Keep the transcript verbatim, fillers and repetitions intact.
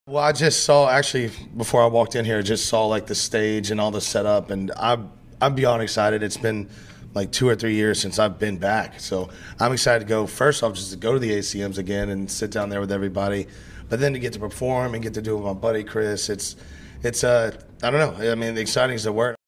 Well, I just saw actually before I walked in here, I just saw like the stage and all the setup, and I'm I'm beyond excited. It's been like two or three years since I've been back, so I'm excited to go. First off, just to go to the A C Ms again and sit down there with everybody, but then to get to perform and get to do it with my buddy Chris. It's it's uh I don't know. I mean, exciting is the word.